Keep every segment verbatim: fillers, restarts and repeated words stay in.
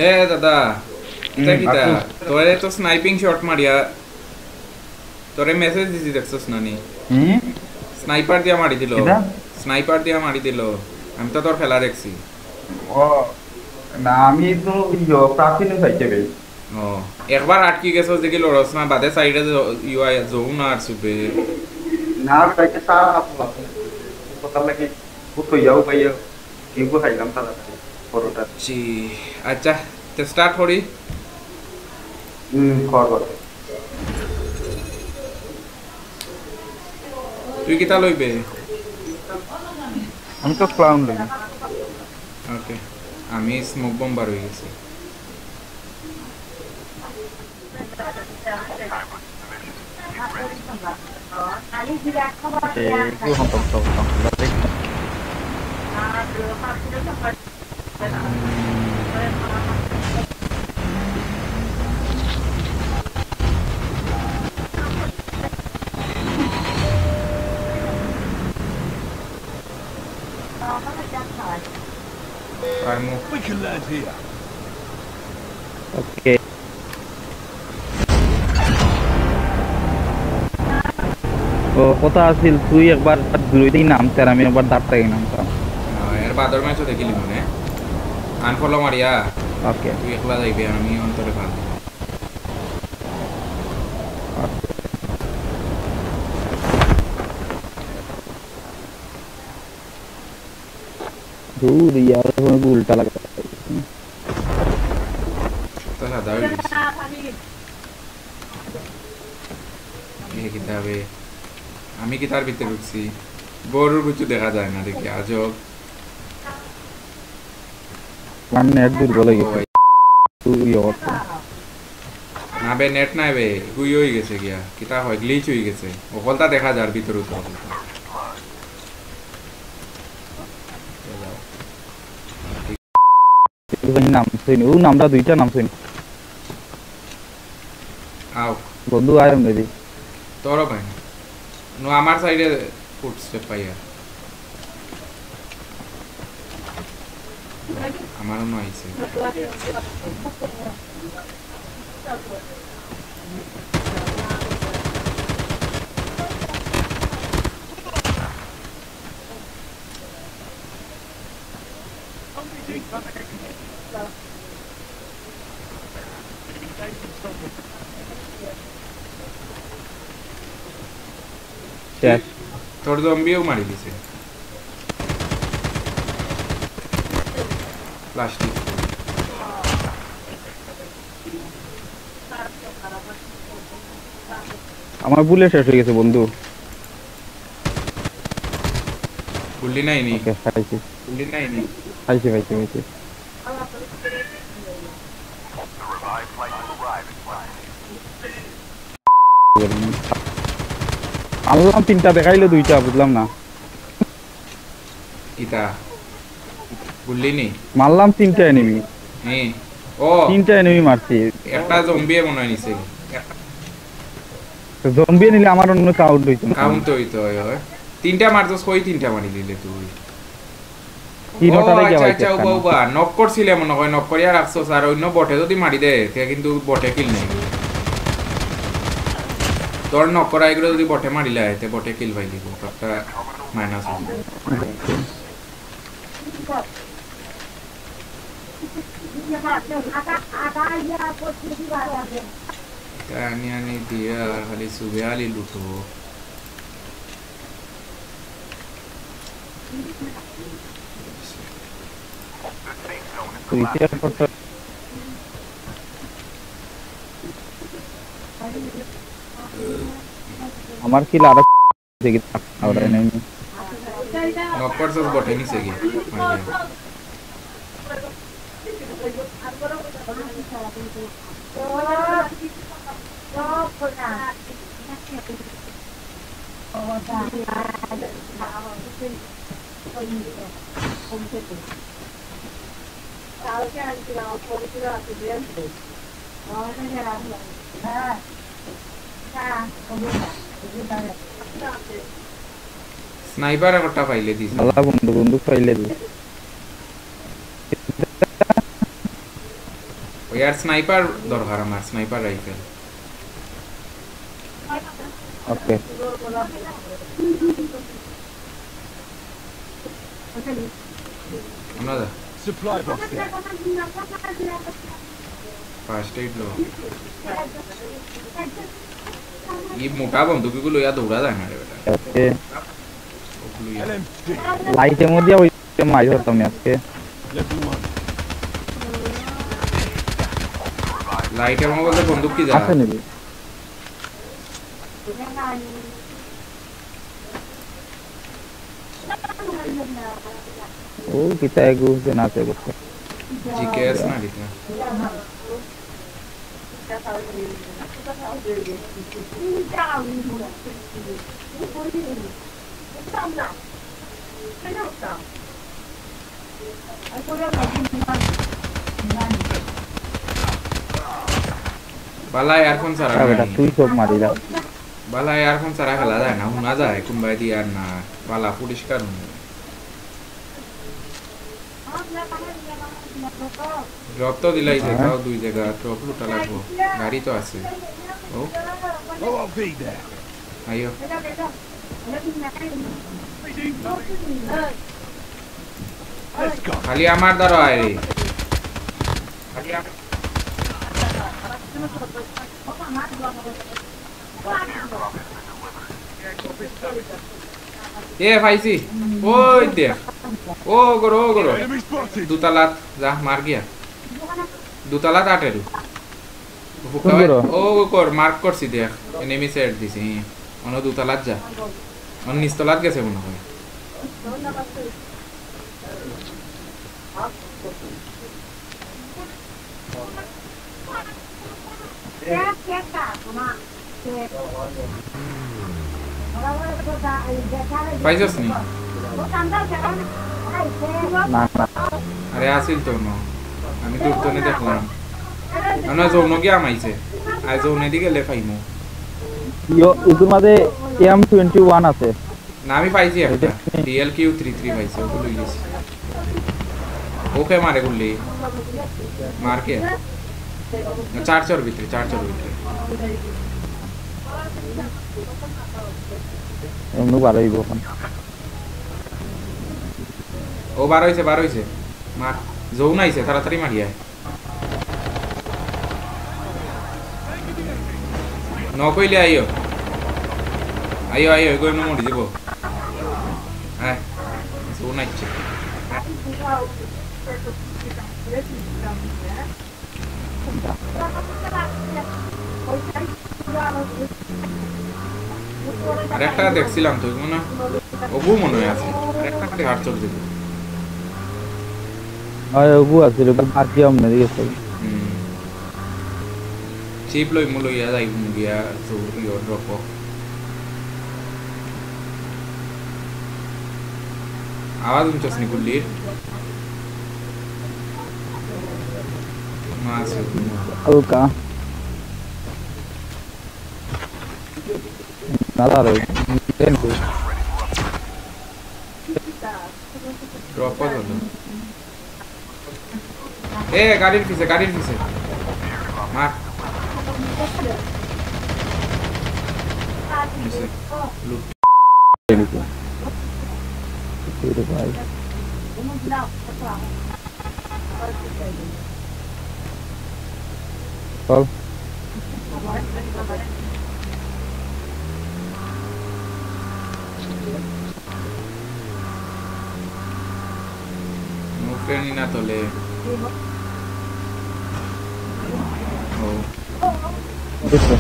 এ দাদা এটা কিটা তোরে তো স্নাইপিং শট মারিয়া তোরে মেসেজ দিছি দেখছস না নি হুম স্নাইপার দিয়া মারি দিল কিটা স্নাইপার দিয়া মারি দিল আমি তো তোর খেলা দেখছি ও না আমি তো ইয়ো প্রাচীন পাইতে ভাই ও একবার আটকি গেছস দেখি লড়স না বাদে সাইডে ইউ আই জোন না আর সুবে না পাইতে সারা হাত কথা লাগে বুতো যাও ভাই কেউ খাইলাম তারা পরোটা জি আচ্ছা তো স্টার্ট করি হুম কর কর তুই কিতা লইবে আমি তো ক্লাউন লই ওকে আমি স্মোক বম্বার হয়ে গেছি এই কোন তো তো We can land here. Okay. ও কথা আছিল তুই একবার দূরইতেই নামতে আর আমি একবার দাঁড়টাই নামতাম এর বাদর ম্যাচও দেখিলি মনে আনফলো মারিয়া ওকে তুই একলা যাইবি আমি অন্তরে ভাল দূর ইয়ার কোনো উল্টা লাগে তো সাদা হয়ে গেছে এই কিতাবে আমি কি তার ভিতরে ঢুকছি গরুর কিছু দেখা যায় না দেখি আজব আমার নেট দুর্বল হয়ে গেছে তুই অত না বে নেট নাই বে গুই হয়ে গেছে গিয়া কিতা হয় গ্লিচ হয়ে গেছে ওকলটা দেখা যার ভিতরে তো নাম শুনি ও নামটা দুইটা নাম শুনি আও বন্ধু আয়ম দেবি তোর ভাই নো আমার সাইডে ফুট স্টেপ পাইয়া আমারও নো আইছে শেষ তোর জম্বিও মারি দিছে প্লাস্টিক আমার বুলেট শেষ হয়ে গেছে বন্ধু গুলি নাই নি ওকে খাইছি গুলি নাই নি খাইছি খাইছি খাইছি আনলাম তিনটা দেখাইলো দুইটা বুঝলাম না ইতা গুলি নি মারলাম তিনটা এনিমি হ্যাঁ ও তিনটা এনিমি মারছি একটা জম্বি মনে হয় নিছে জম্বি নিলে আমার অন্য কাউন্ট হইতো না কাউন্ট হইতো হয় তিনটা মারছস কই তিনটা মারি দিলে তুই তিনটারে কি আচ্ছা হয় আচ্ছা বাবা নক করছিলে মনে হয় নক করিয়া রাখছস আর অন্য বটে যদি মারি দে তে কিন্তু বটে কিল নাই তোর নক করা এগুলো যদি বটে মারিলে তে বটে কিল পাই দিব একটা মাইনাস হবে আনি আনি দিয়া খালি সুবে আলি লুটো আমার কি লারা দেখি আর এনিমি নক করছস বটে নিছে কি মারিয়া স্নাইপার একটা পাইলে দিস আল্লাহ বন্ধু বন্ধু পাইলে দি ওই আর স্নাইপার দরকার আমার, স্নাইপার রাইফেল। ওকে আমরা যা Supply box there. First aid লো। এই মোটা বন্দুকগুলো ইয়া দৌড়া যায় না রে বেটা। ওকে ওগুলো ইয়া L M G. লাইটের মধ্যে ওই মারি হতাম না আজকে Level one. লাইটের মধ্যে বলতে বন্দুক কি যা আছে নাকি ও কিতা এগু যে নাতে করতে জিকেএস না দিতা। বালা ইয়ারফোন সারা বেটা তুই সব মারিলা বালা ইয়ারফোন সারা খেলা যায় না, শোনা যায় কোনবাই দিয়ে আর না বালা পরিষ্কার ড্রপ তো দিলাইছে, তাও দুই জায়গা ড্রপ লুটা লাগবো, গাড়ি তো আছে। ও Oh, I'll be there. IO Let's go. খালি আমার দ্বারা আয় রে, খালি আম- এ পাইছি ওই দেখ, ও গরো ও গরো Enemy spotted. দুতালাত যা মার গিয়া, দুতালাত আটেরু কোন গরো? ও কর মার্ক করছি দেখ, এনিমি সেট দিছি অন্য দুতালাত যা, অন্য নিচতলাত গেছে মনে হয়। পাইছস নি? না না আরে আসিল তো ন, আমি দূর তো দেখলাম আমরা যৌন গিয়া মাইছে, আজ যৌনে দিকে লে পাইমু ইয়ো ইদুর মাঝে এম টোয়েন্টি ওয়ান আছে না, আমি পাইছি একটা ডিএল কিউ থ্রি থ্রি পাইছি, ওগুলো গেছি। ওকে মারে গুলি মার কে চার চর ভিতরে, চার চর ভিতরে এমনি বাড়াইব এখন ও বার হইছে, বার হইছে মার, যৌন আইছে তাড়াতাড়ি মারিয়া ন কইলে আইও আইও আইও এগো এমনি মরি যাব। হ্যাঁ যৌন আইছে আর একটা দেখছিলাম তো মনে ওগু মনে হয় আছে, আর একটা খালি হাট চলছে। হয় ওগু আছে রে বাদ দিও না দিয়েছে চিপ লই মু লইয়া যাই গিয়া তো ইয়র ড্রপ আওয়াজ উঞ্চস নি গুলির মাস ওকা nada রে ড্রপ করো এ গাড়ির পিছে, গাড়ির পিছে মার নিচে লুট রে ভাই চল মুখে নি না তোলে ও দেখো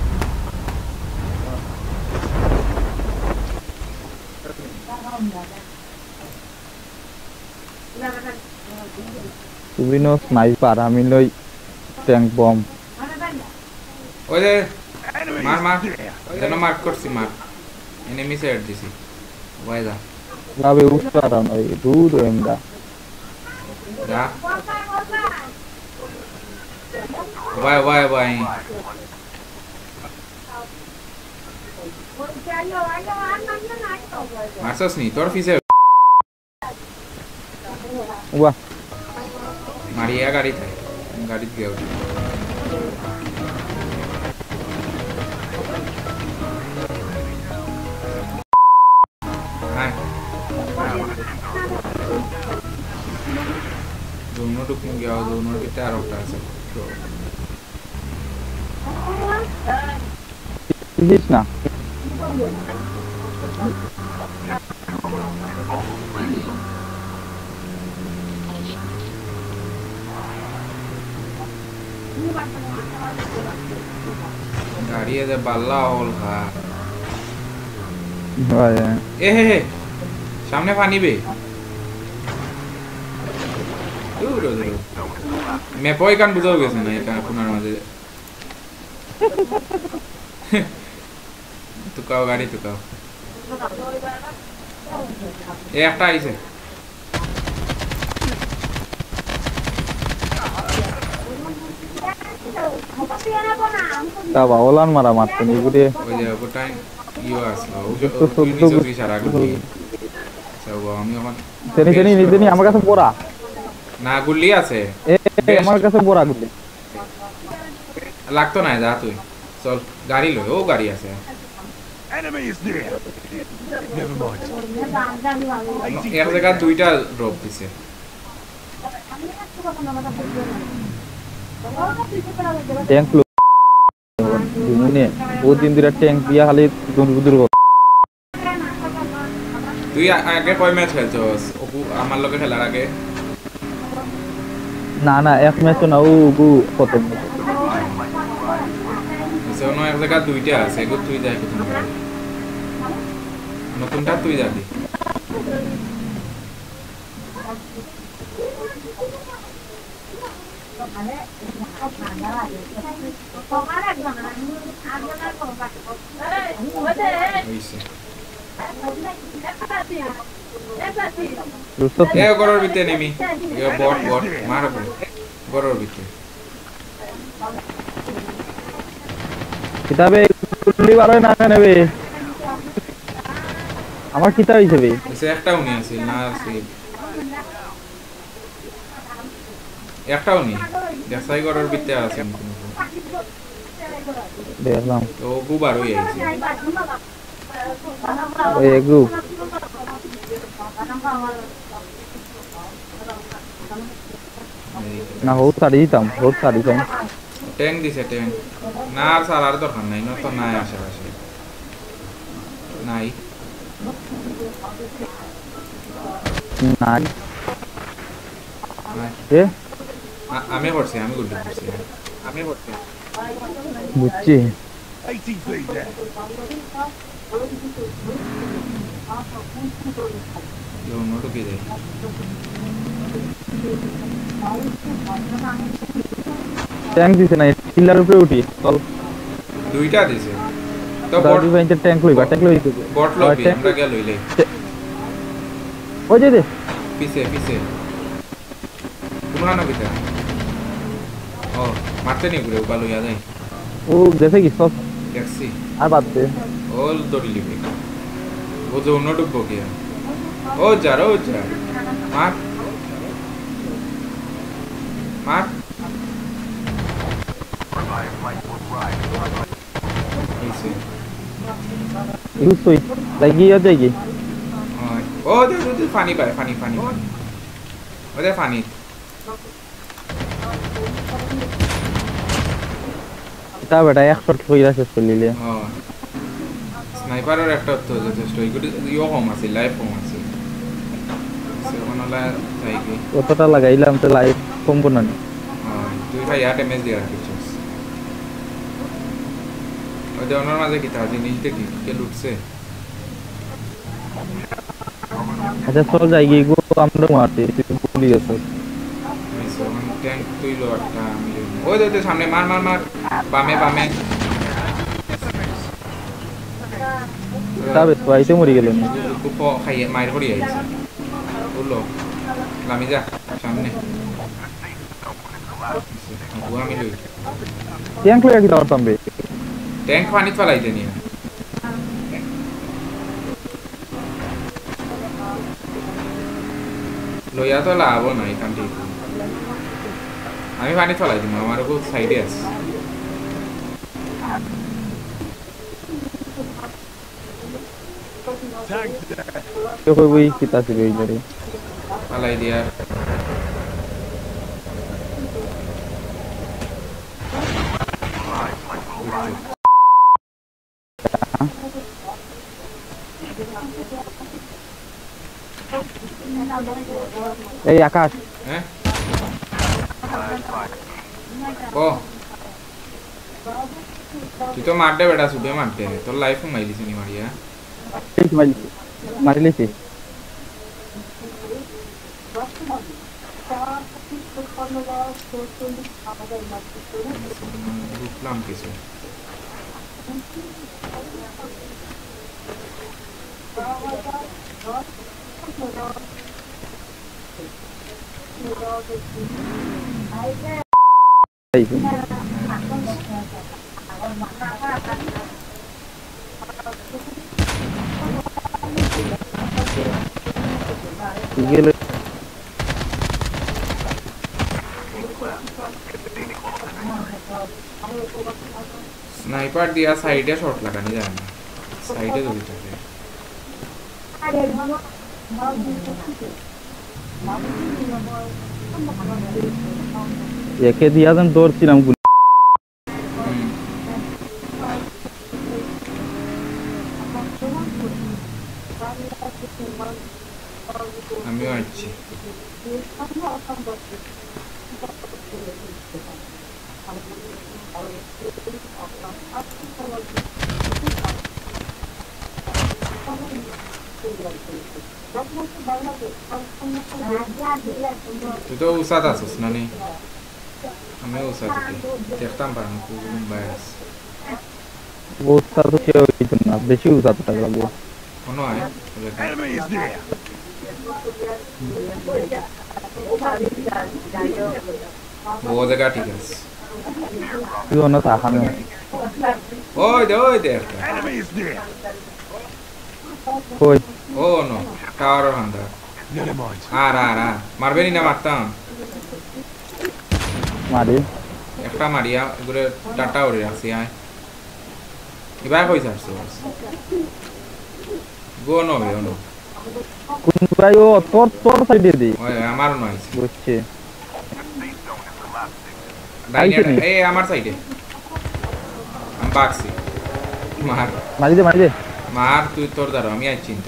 তুমি নো স্নাইপার আমি লই ট্যাঙ্ক বম ওই যে Enemy মার মার there. যেন মার্ক করছি, মার এনিমি সাইড দিছি ওই যা যাবে উস্তারা নয় দূর এমদা যা ওয়াই ওয়াই ওয়াই মারছস নি তোর পিছে ওয়া মারিয়া গাড়ি থাকে গাড়িত গিয়া উঠি হ্যাঁ যৌনটুক গিয়া যৌনর ভিতরে আর একটা আছে বুঝিস না গাড়ি এদের বাল্লা হল খা হয় এ হে হে সামনে পানি বে দূর দূর মেপই কান বুঝাও গেছে না এটা কোনার মাঝে তুকাও গাড়ি তুকাও এ একটা আইছে তা বাওলান মারা মারতে নি গুড়ে ওই যে ওটাই ইও আসলো ওই নিচে ওই সারা গুলি সব আমি এখন তেনি তেনি নিতেনি আমার কাছে পড়া না গুলি আছে এ আমার কাছে পড়া গুলি লাগতো না যা তুই চল গাড়ি লই ও গাড়ি আছে Enemy is near. Never mind. এক জায়গা দুইটা ড্রপ দিছে ট্যাঙ্ক লো দিনে ও দিন দিরা ট্যাঙ্ক দিয়া খালি দুর কর তুই আগে কয় ম্যাচ খেলছস ওপু আমার লগে খেলার আগে না না এক ম্যাচ না ও গু কত সেজন্য এক জায়গা দুইটা আছে এগো তুই যাই কোন নতুনটা তুই যাবি এ গরর ভিতরে নেমি এ বট বট মার গরর ভিতরে কিতাবে গুলি বারো না নেবে আমার কিতাব হিসেবে এসে একটাও নি আছে না আছে একটাও নি দেখাই গরর ভিতরে আছে দেখলাম তো গুবার হই আইছে ওই এগু না হোত সারি দিতাম হোত সারি দিতাম ট্যাঙ্ক দিছে ট্যাঙ্ক না আর সারার দরকার নাই না তো নাই আশেপাশে নাই নাই নাই এ আ- আমি করছি আমি গুলি করছি আমি করছি বুঝছি eighty feet there. যৌন ঢুকে যায় ট্যাঙ্ক দিছে না টিলার উপরে উঠি চল দুইটা দিছে তো বট দাদু ভাইতে ট্যাঙ্ক লইবা ট্যাঙ্ক লই দিবে বট লবি আমরা গেল লইলে ওই যে দে পিছে পিছে পুরানো ভিতরে ও মারতে নি ঘুরে উপালো ইয়া যায় ও গেছে কি সব দেখছি আর বাদ দে ওল দড়ি লিবি ও যৌন ঢুকবো কি ও যার ও যার মার মার এইসে ইউজ হই লাগি ইয়া যাই কি ও দে দে পানি পায় পানি পানি পানি ওদে পানি তা বেটা এক শট কইরা শেষ করলিলে ও স্নাইপারের একটা তো যথেষ্ট এগুলো ইও কম আছে লাইফ কম আছে সেখানে তাই কি কতটা লাগাইলাম তো লাইভ কমবো না তুই ভাই আট এমএস দিয়ে রাখিস ওই যে ওনার মাঝে কি তা জিনিস দেখি কে লুটছে আচ্ছা চল যাই গিয়ে গো আমরা মারতে পুলিশ আছে ট্যাঙ্ক তুই লো একটা আমি ওই দে সামনে মার মার মার বামে বামে তবে তো আইতে মরি গেল না খুব খাইয়ে মায়ের করি আইছে বললো লামি যা সামনে আবু আমি লই ট্যাঙ্ক লইয়া কি পারতাম বে ট্যাঙ্ক পানিত ফেলাইতে নিয়ে লইয়া তো লাভ নাই কান্টি আমি পানি চলাই দিম আমার খুব সাইডে আছে Tank there. কেউ কই কিতা ছিল এই ধরে পালাই দিয়া এই আকাশ হ্যাঁ ও তুই তো মারতে বেটা সুবে মারতে তোর লাইফ মাইলিস নি মারিয়া এই মারি মারিলেছি রুকলাম কিছু এই গেলে স্নাইপার দিয়া সাইডে শট লাগানি যায় না সাইডে যদি থাকে একে দিয়া যেন দৌড়ছিলাম গুলি আমিও আসছি তুই তো উসাদ আসিস না নি আমিও উসাদ দেখতাম পারেন খুব বাইরে ওটা তো কেউ হইতো না বেশি উজাত টাকা লাগবে কোনো হয় Enemy is near. ও জায়গা ঠিক আছে তুই অন্য তাকানো ওই দে ওই দে একটা Enemy is near. কই ও নো টাওয়ার হান্ডা Never mind. আর আর আর মারবেনি না মারতাম মারি একটা মারিয়া ঘুরে ডাটা উড়ে রাখছি আয় এবার কই যাচ্ছ গো নো বে নো কোন ভাই ও তোর তোর সাইডে দি ওই আমার নয় বুঝছে ডাইনে আইছে নি? এই আমার সাইডে আমি বাক্সি মার মারি দে মারি দে মার তুই তোর দাঁড়ো আমি আছি চিন্তা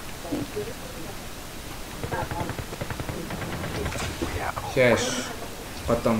শেষ খতম